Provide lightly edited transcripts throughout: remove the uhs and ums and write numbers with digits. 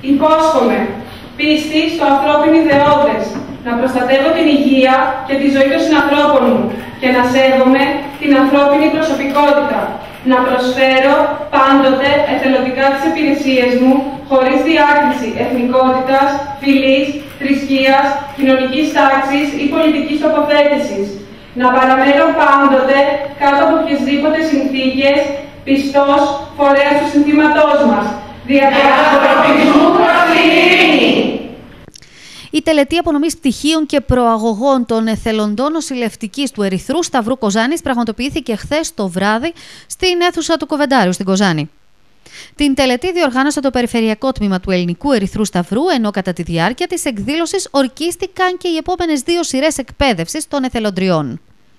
Υπόσχομαι πίστη στο ανθρώπινο ιδεώδες, να προστατεύω την υγεία και τη ζωή των συνανθρώπων μου και να σέβομαι την ανθρώπινη προσωπικότητα. Να προσφέρω πάντοτε εθελοντικά τις υπηρεσίες μου, χωρίς διάκριση εθνικότητας, φυλής, θρησκείας, κοινωνικής τάξης ή πολιτικής τοποθέτησης. Να παραμένω πάντοτε κάτω από οποιασδήποτε συνθήκες, πιστός φορέας του συνθήματός μας. Δια του ανθρωπισμού προς την ειρήνη. Η τελετή απονομής πτυχίων και προαγωγών των εθελοντών νοσηλευτικής του Ερυθρού Σταυρού Κοζάνης πραγματοποιήθηκε χθες το βράδυ στην αίθουσα του Κοβεντάριου στην Κοζάνη. Την τελετή διοργάνωσε το Περιφερειακό Τμήμα του Ελληνικού Ερυθρού Σταυρού, ενώ κατά τη διάρκεια της εκδήλωσης ορκίστηκαν και οι επόμενες 2 σειρές εκπαίδευσης των εθελοντριών.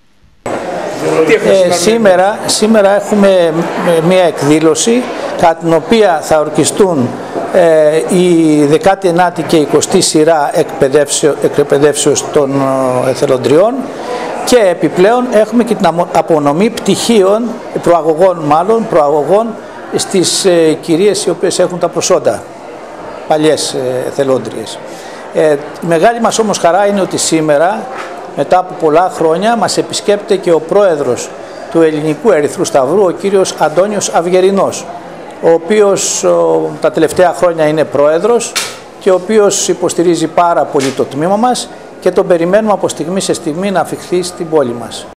Σήμερα έχουμε μια εκδήλωση κατά την οποία θα ορκιστούν η 19η και 20η σειρά εκπαιδεύσεως των εθελοντριών και επιπλέον έχουμε και την απονομή πτυχίων, προαγωγών στις κυρίες οι οποίες έχουν τα προσόντα, παλιές εθελόντριες. Η μεγάλη μας όμως χαρά είναι ότι σήμερα, μετά από πολλά χρόνια, μας επισκέπτεται και ο πρόεδρος του Ελληνικού Ερυθρού Σταυρού, ο κύριος Αντώνιος Αυγερινός, ο οποίος τα τελευταία χρόνια είναι πρόεδρος και ο οποίος υποστηρίζει πάρα πολύ το τμήμα μας και τον περιμένουμε από στιγμή σε στιγμή να αφιχθεί στην πόλη μας.